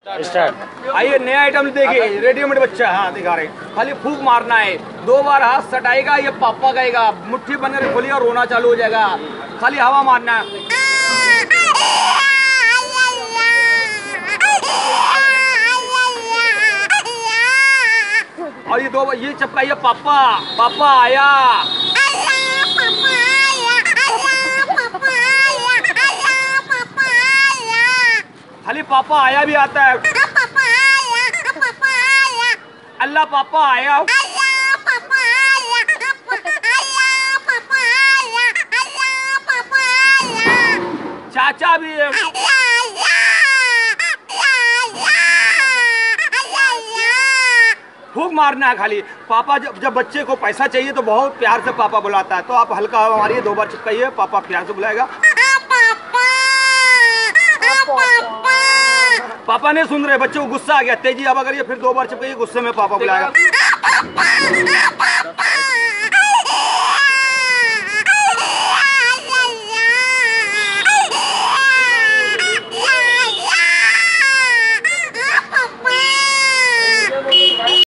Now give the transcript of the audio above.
Start. आइए नया item देखिए, रेडीमेड बच्चा। हाँ दिखा रहे, खाली फूक मारना है, 2 बार हाथ सटाएगा, ये पापा कहेगा, मुट्ठी बनकर खोली और रोना चालू हो जाएगा। खाली हवा मारना है। और ये 2 बार ये चपकाइए, पापा पापा आया। खाली पापा आया भी आता है। अल्लाह पापा आया। चाचा भी है। फूक मारना है खाली। पापा जब बच्चे को पैसा चाहिए तो बहुत प्यार से पापा बुलाता है, तो आप हल्का हवा मारिए, 2 बार चिपकाइए, पापा प्यार से बुलाएगा। पापा नहीं सुन रहे, बच्चे को गुस्सा आ गया, तेजी हवा करिए, फिर 2 बार चिपकाइए, गुस्से में पापा बुलाएगा।